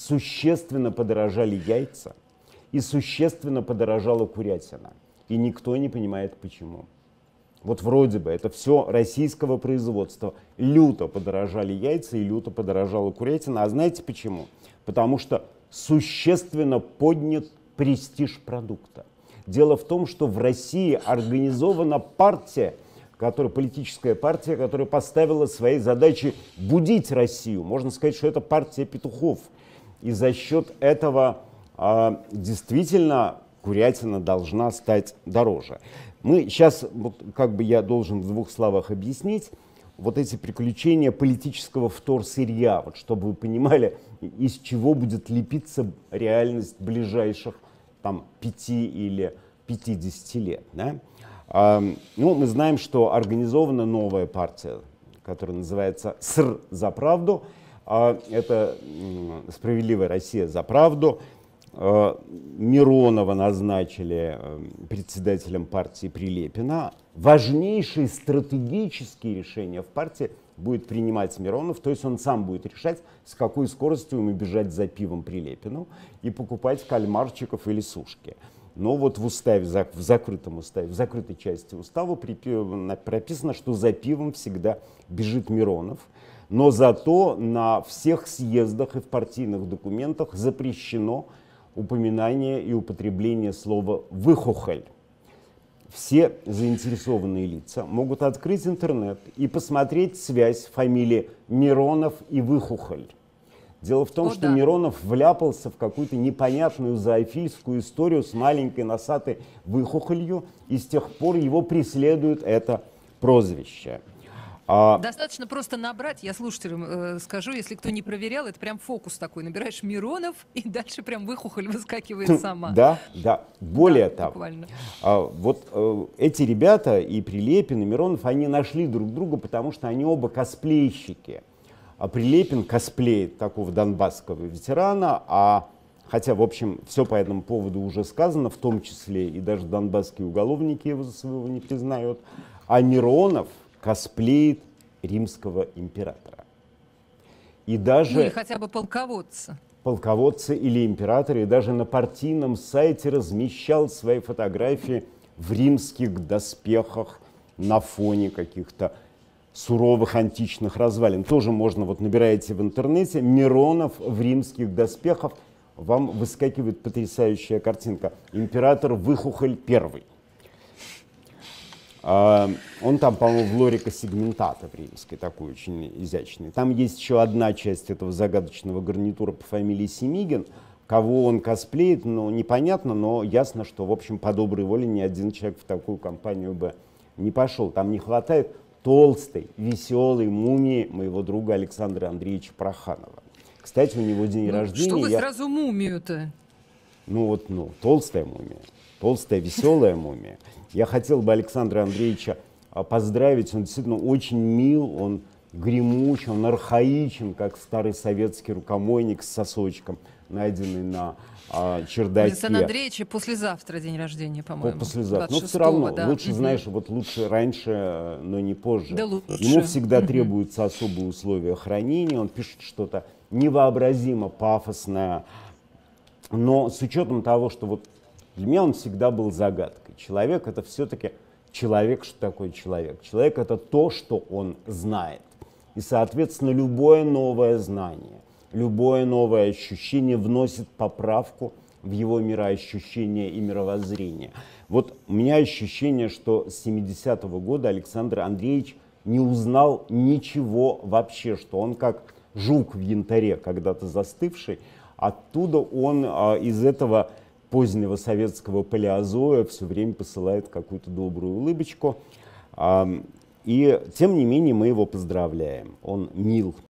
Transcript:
существенно подорожали яйца и существенно подорожала курятина. И никто не понимает, почему. Вот вроде бы это все российского производства. Люто подорожали яйца и люто подорожала курятина. А знаете почему? Потому что существенно поднят престиж продукта. Дело в том, что в России организована партия, политическая партия, которая поставила своей задачей будить Россию. Можно сказать, что это партия петухов. И за счет этого действительно курятина должна стать дороже. Мы сейчас, вот, как бы я должен в двух словах объяснить, вот эти приключения политического вторсырья, вот, чтобы вы понимали, из чего будет лепиться реальность ближайших там, 5 или 50 лет. Да? Ну, мы знаем, что организована новая партия, которая называется СР за правду. Это «Справедливая Россия за правду». Миронова назначили председателем партии Прилепина. Важнейшие стратегические решения в партии будет принимать Миронов, то есть он сам будет решать, с какой скоростью ему бежать за пивом Прилепину и покупать кальмарчиков или сушки. Но вот в уставе, в закрытом уставе, в закрытой части устава прописано, что за пивом всегда бежит Миронов. Но зато на всех съездах и в партийных документах запрещено упоминание и употребление слова «выхухоль». Все заинтересованные лица могут открыть интернет и посмотреть связь фамилии Миронов и Выхухоль. Дело в том, что Миронов вляпался в какую-то непонятную зоофильскую историю с маленькой носатой выхухолью, и с тех пор его преследует это прозвище. Достаточно просто набрать, я слушателям скажу, если кто не проверял, это прям фокус такой. Набираешь Миронов, и дальше прям выхухоль выскакивает сама. Да, да. Более того, вот эти ребята, и Прилепин, и Миронов, они нашли друг друга, потому что они оба косплейщики. А Прилепин косплеит такого донбасского ветерана, хотя, в общем, все по этому поводу уже сказано, в том числе и даже донбасские уголовники его за своего не признают, а Миронов косплеит римского императора. И даже... Ну или хотя бы полководца. Полководца или императора, и даже на партийном сайте размещал свои фотографии в римских доспехах на фоне каких-то суровых античных развалин. Тоже можно, вот набираете в интернете «Миронов в римских доспехах», вам выскакивает потрясающая картинка. Император Выхухоль I. Он там, по-моему, в лорико сегментата в римской, такой очень изящный. Там есть еще одна часть этого загадочного гарнитура по фамилии Семигин. Кого он косплеит, ну, непонятно, но ясно, что, в общем, по доброй воле ни один человек в такую компанию бы не пошел. Там не хватает толстой, веселой мумии моего друга Александра Андреевича Проханова. Кстати, у него день рождения. Что вы сразу мумию-то? Толстая мумия. Толстая, веселая мумия. Я хотел бы Александра Андреевича поздравить. Он действительно очень мил, он гремуч, он архаичен, как старый советский рукомойник с сосочком, найденный на чердаке. Александра Андреевича послезавтра день рождения, по-моему. Послезавтра. Но все равно, лучше, знаешь, вот лучше раньше, но не позже. Да лучше. Ему всегда требуются особые условия хранения. Он пишет что-то невообразимо пафосное. Но с учетом того, что вот для меня он всегда был загадкой. Человек — это все-таки человек. Что такое человек? Человек — это то, что он знает. И, соответственно, любое новое знание, любое новое ощущение вносит поправку в его мироощущение и мировоззрение. Вот у меня ощущение, что с 70-го года Александр Андреевич не узнал ничего вообще, что он как жук в янтаре, когда-то застывший, оттуда он из этого позднего советского палеозоя все время посылает какую-то добрую улыбочку. И тем не менее мы его поздравляем. Он мил,